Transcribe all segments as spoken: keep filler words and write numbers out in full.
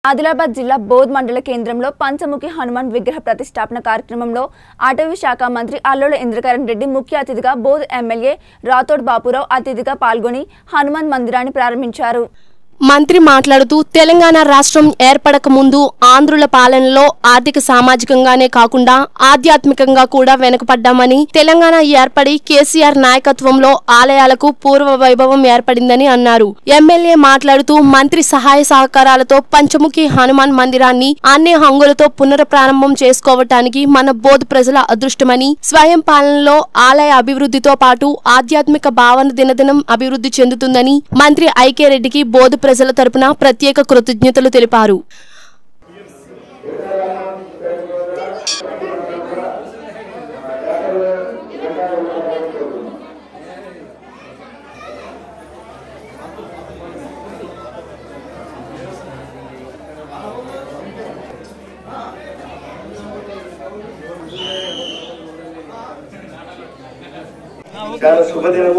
ఆదిలాబాద్ జిల్లా బోధ్ మండల కేంద్రంలో పంచముఖి హనుమాన్ విగ్రహ ప్రతిష్టాపన కార్యక్రమంలో అటవీ శాఖ మంత్రి అల్లోల ఇంద్రకరణ్ రెడ్డి ముఖ్య అతిథిగా బోధ్ ఎమ్మెల్యే రాథోడ్ బాపురావు అతిథిగా పాల్గొని హనుమాన్ మందిరాన్ని ప్రారంభించారు। మంత్రి మాట్లాడుతూ తెలంగాణ రాష్ట్రం ఏర్పడక ముందు ఆంధ్రుల పాలనలో ఆర్థిక సామాజికంగానే కాకుండా ఆధ్యాత్మికంగా కూడా వెనుకపడ్డామని, తెలంగాణ ఏర్పడి కేసీఆర్ నాయకత్వంలో ఆలయాలకు పూర్వ వైభవం ఏర్పడిందని అన్నారు। ఎమ్మెల్యే మాట్లాడుతూ మంత్రి సహాయ సహకారాలతో పంచముఖి హనుమాన్ మందిరాన్ని అన్ని హంగులతో పునఃప్రారంభం చేసుకోవటానికి మన బోధ్ ప్రజల అదృష్టమని, స్వయం పాలనలో ఆలయ అభివృద్ధితో పాటు ఆధ్యాత్మిక భావన దినదినం అభివృద్ధి చెందుతుందని మంత్రి ఐకే రెడ్డికి బోధ్ ప్రజల తరపున ప్రత్యేక కృతజ్ఞతలు తెలిపారు। చాలా శుభదినము।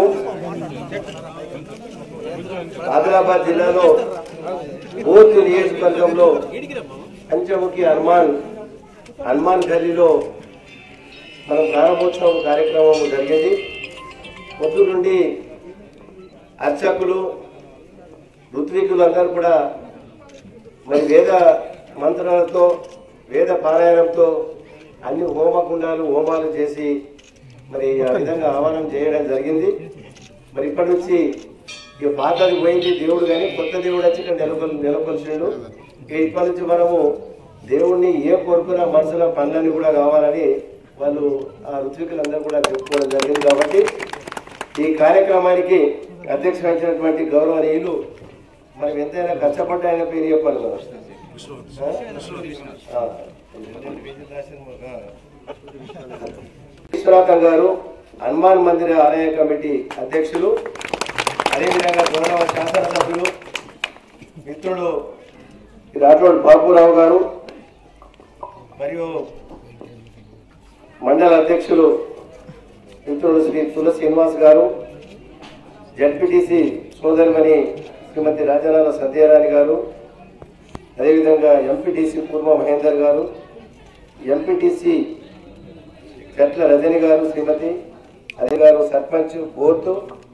ఆదిలాబాద్ జిల్లాలో బోధ్ నియోజకవర్గంలో పంచముఖి హనుమాన్ హనుమాన్ గల్లీలో మనం ప్రారంభోత్సవం కార్యక్రమం జరిగింది। పొద్దు నుండి అర్చకులు ఋత్వికులు అందరూ కూడా మరి వేద మంత్రాలతో వేద పారాయణంతో అన్ని హోమకుండాలు హోమాలు చేసి మరి ఆ విధంగా ఆహ్వానం చేయడం జరిగింది। మరి ఇప్పటి నుంచి ఇక పాతది పోయింది దేవుడు, కానీ కొత్త దేవుడు వచ్చి ఇక్కడ నెలకొల్ నెలకొల్చిండు। ఇక ఇప్పటి నుంచి మనము దేవుడిని ఏ కోరుకున్న మనసుల పనులన్నీ కూడా కావాలని వాళ్ళు ఆ ఋత్వికులందరూ కూడా చెప్పుకోవడం జరిగింది। కాబట్టి ఈ కార్యక్రమానికి అధ్యక్ష వహించినటువంటి గౌరవనీయులు మనం ఎంతైనా కష్టపడ్డ ఆయన పేరు చెప్పాలి కదా, విశ్వనాథం గారు హనుమాన్ మందిర ఆలయ కమిటీ అధ్యక్షులు, అదేవిధంగా గౌరవ శాసనసభ్యులు మిత్రుడు రాథోడ్ బాపురావు గారు మరియు మండల అధ్యక్షులు మిత్రుడు శ్రీ తులసి శ్రీనివాస్ గారు, జడ్పీటీసీ సోదరిమణి శ్రీమతి రాజనాల సత్యనారాయణ గారు, అదేవిధంగా ఎంపీటీసీ పూర్వ మహేందర్ గారు, ఎంపీటీసీ చెట్ల రజని గారు శ్రీమతి, అదే గారు సర్పంచ్ బోర్డు,